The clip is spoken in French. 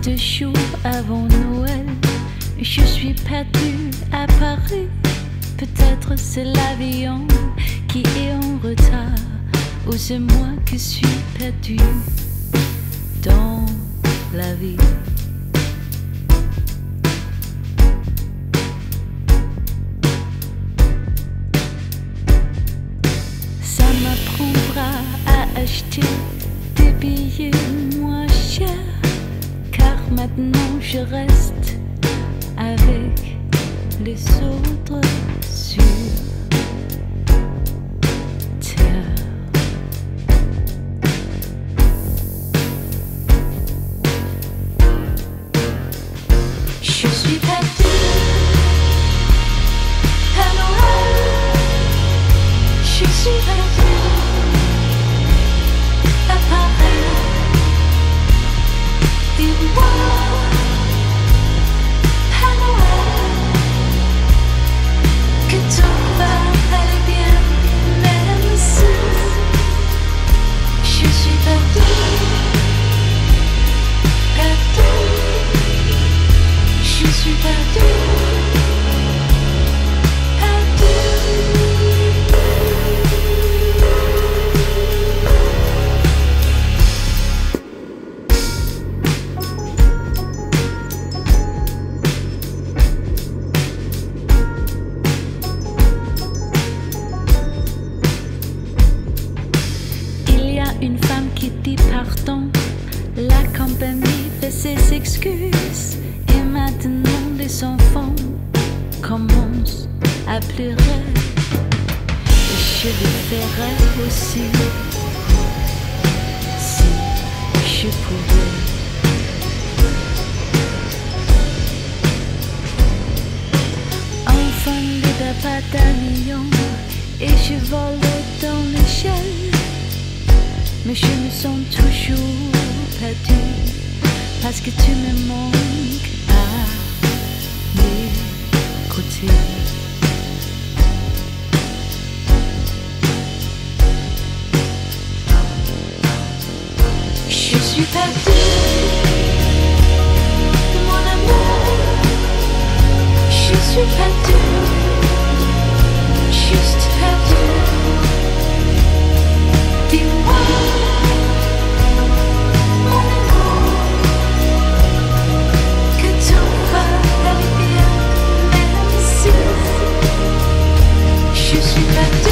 quelques jours avant Noël, je suis perdue à Paris. Peut-être c'est l'avion qui est en retard, ou c'est moi qui suis perdue dans la vie. Ça m'apprendra à acheter des billets moins chers, car maintenant je reste avec les autres sur terre. Je suis perdue à Noël, je suis perdue à Paris. Dis-moi à Noël que tout va aller bien, même si je suis perdue, perdue, je suis perdue, une femme qui dit pardon, la compagnie fait ses excuses, et maintenant les enfants commencent à pleurer, et je le ferais aussi si je pouvais. Enfant de papa d'Avignon, et je vole dans le ciel. Mais je me sens toujours perdue, parce que tu me manques à mes côtés. Je suis perdue, mon amour, je suis perdue, juste perdue. Dis-moi, mon amour, que tout va aller bien, même si je suis perdue.